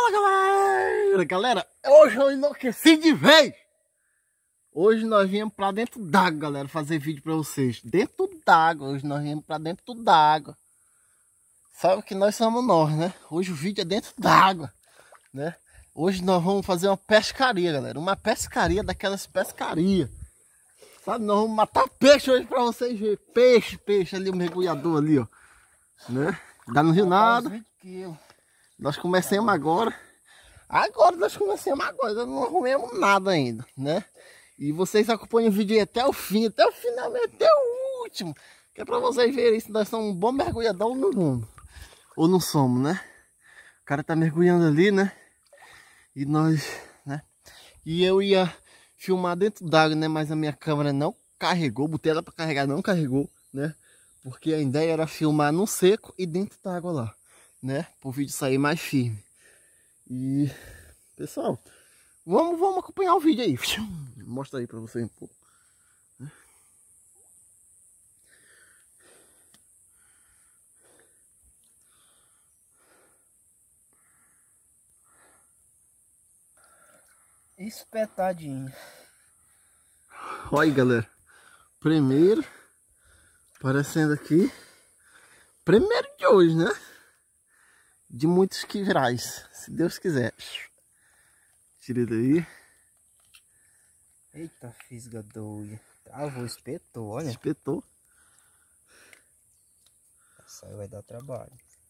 Fala, galera! Galera, hoje eu enlouqueci de vez! Hoje nós viemos pra dentro d'água, galera, fazer vídeo pra vocês. Dentro d'água, hoje nós viemos pra dentro d'água. Sabe que nós somos nós, né? Hoje o vídeo é dentro d'água, né? Hoje nós vamos fazer uma pescaria, galera. Uma pescaria daquelas pescarias. Sabe, nós vamos matar peixe hoje pra vocês verem. Peixe ali, o mergulhador ali, ó. Né? Dá no rio nada. Nós começamos agora. Nós começamos agora. Não arrumamos nada ainda, né? E vocês acompanham o vídeo aí até o fim, até o final, até o último. Que é pra vocês verem se nós somos um bom mergulhador ou não vamos. Ou não somos, né? O cara tá mergulhando ali, né? E nós, né? E eu ia filmar dentro d'água, né? Mas a minha câmera não carregou. Botei ela pra carregar, não carregou, né? Porque a ideia era filmar no seco e dentro d'água lá, né? Para o vídeo sair mais firme. E, pessoal, vamos acompanhar o vídeo aí. Mostra aí para vocês um pouco. Espetadinho. Olha aí, galera. Primeiro, aparecendo aqui. Primeiro de hoje, né? De muitos que virás, se Deus quiser. Tira daí. Eita, fisga doida. Travou, espetou, olha. Espetou. Essa aí vai dar trabalho.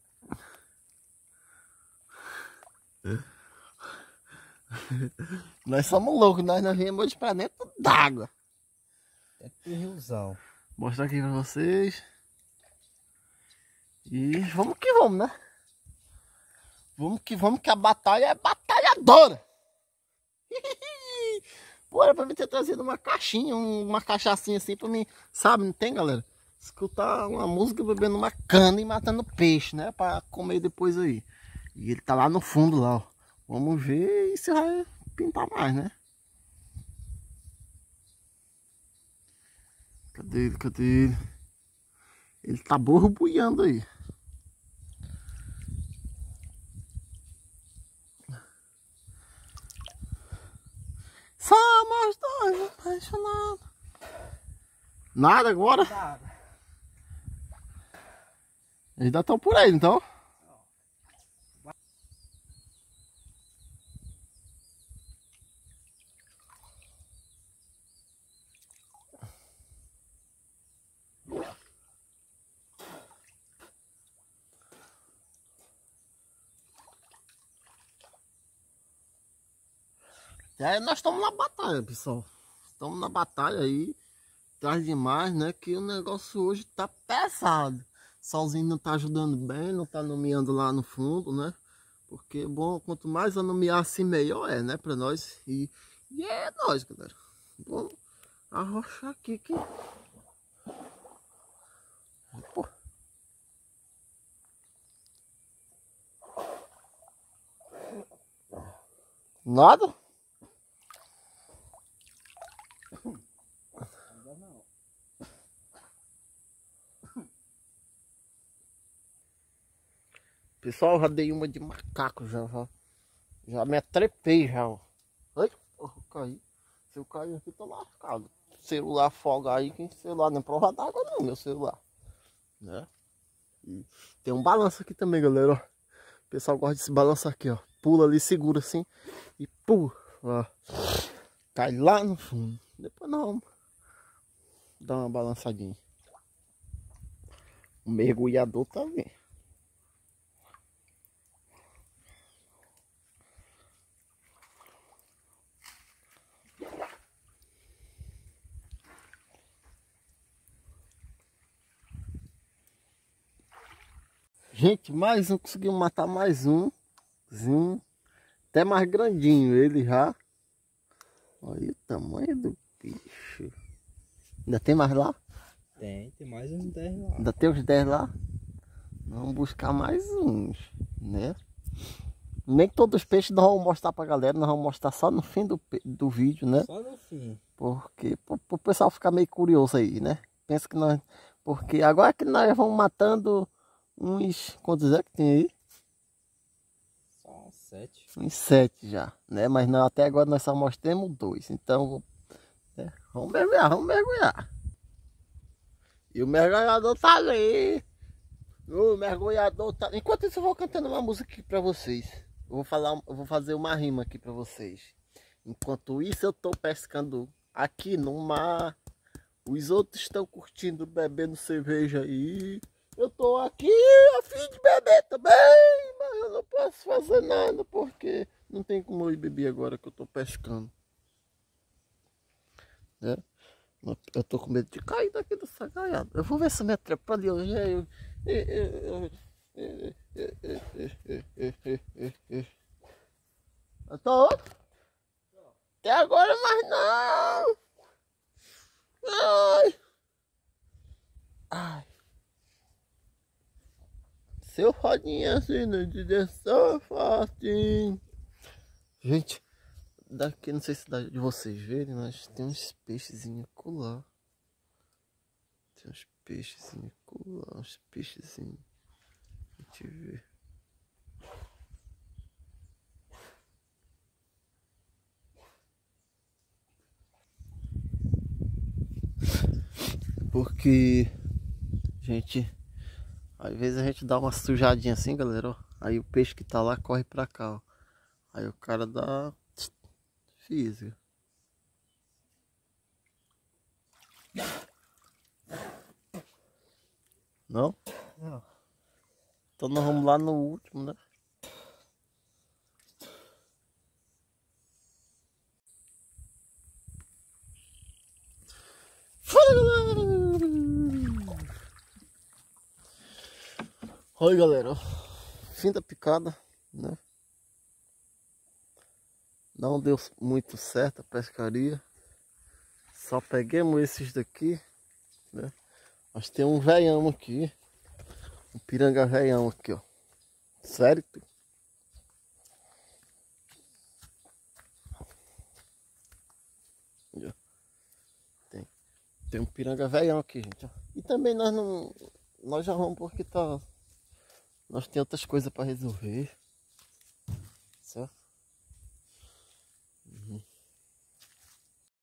Nós somos loucos, nós viemos hoje pra dentro d'água. É pro riozão. Mostrar aqui pra vocês. E vamos que vamos, né? Vamos que a batalha é batalhadora. Pô, era pra mim ter trazido uma caixinha, uma cachaçinha assim pra mim, sabe? Não tem, galera? Escutar uma música bebendo uma cana e matando peixe, né? Pra comer depois aí. E ele tá lá no fundo lá, ó. Vamos ver se vai pintar mais, né? Cadê ele? Cadê ele? Ele tá borbulhando aí. Somos dois apaixonados. Nada agora? Nada. Eles ainda estão por aí, então. E aí nós estamos na batalha, pessoal. Estamos na batalha aí. Tarde demais, né? Que o negócio hoje tá pesado. Solzinho não tá ajudando bem, não tá nomeando lá no fundo, né? Porque, bom, quanto mais eu nomear assim, melhor é, né? Pra nós. E é nós, galera. Vamos arrochar aqui, que... Pô. Nada? Pessoal, já dei uma de macaco já me atrepei já, ó. Ai, eu caí. Se eu cair aqui, tô lascado. Celular folga aí, que celular não é prova d'água não, meu celular. Né? E tem um balanço aqui também, galera, ó. O pessoal gosta desse balanço aqui, ó. Pula ali, segura assim e pula, ó. Cai lá no fundo. Depois nós vamos dar uma balançadinha. O mergulhador tá vendo. Gente, mais um, conseguimos matar mais um. Até mais grandinho ele já. Olha o tamanho do bicho. Ainda tem mais lá? Tem mais uns 10 lá. Ainda tem uns 10 lá? Vamos buscar mais uns, né? Nem todos os peixes nós vamos mostrar pra galera, nós vamos mostrar só no fim do vídeo, né? Só no fim. Porque pro pessoal ficar meio curioso aí, né? Pensa que nós... Porque agora que nós vamos matando uns... Quantos é que tem aí? Só uns 7. Uns 7 já, né? Mas não, até agora nós só mostramos 2. Então, vamos mergulhar, vamos mergulhar. E o mergulhador tá ali. O mergulhador tá... Enquanto isso eu vou cantando uma música aqui pra vocês. Eu vou fazer uma rima aqui pra vocês. Enquanto isso eu tô pescando aqui no mar. Os outros estão curtindo, bebendo cerveja aí. Eu tô aqui a fim de beber também, mas eu não posso fazer nada porque não tem como eu ir beber agora que eu tô pescando. Né? Eu tô com medo de cair daqui dessa gaiada. Eu vou ver se me atrepa ali. Eu tô... Até agora, mas não. Ai. Ai. Seu rodinha assim, não te deixou fácil. Gente, daqui, não sei se dá de vocês verem, mas tem uns peixezinhos lá. Tem uns peixezinhos lá, uns peixezinhos. Deixa eu ver. Porque, gente, às vezes a gente dá uma sujadinha assim, galera, ó. Aí o peixe que tá lá corre pra cá, ó. Aí o cara dá física. Não? Não. Então nós vamos lá no último, né? Oi, galera, ó. Fim da picada, né? Não deu muito certo a pescaria. Só peguemos esses daqui, né? Mas tem um veião aqui. Um piranga veião aqui, ó. Sério? Tem um piranga veião aqui, gente, ó. E também nós já vamos porque tá... Nós tem outras coisas para resolver.